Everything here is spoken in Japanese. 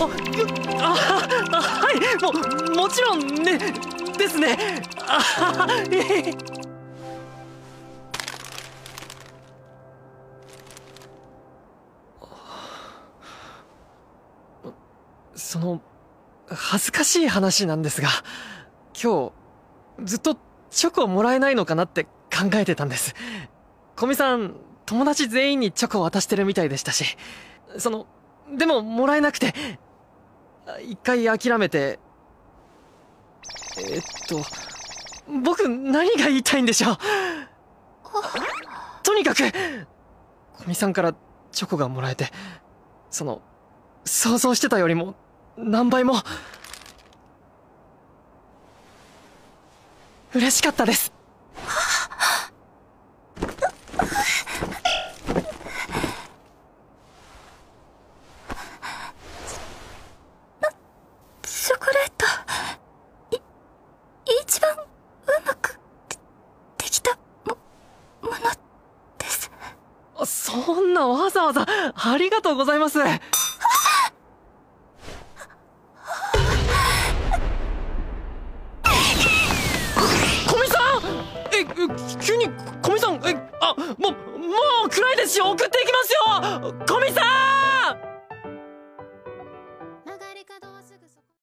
はい、もちろんねですね。その恥ずかしい話なんですが、今日ずっとチョコもらえないのかなって考えてたんです。古見さん、友達全員にチョコ渡してるみたいでしたし、でももらえなくて、一回諦めて。僕何が言いたいんでしょう。とにかく古見さんからチョコがもらえて、想像してたよりも何倍も嬉しかったです。 チョコレート、一番うまくできたものです。 そんなわざわざありがとうございます。急に古見さん、もう暗いですし送っていきますよ。古見さん。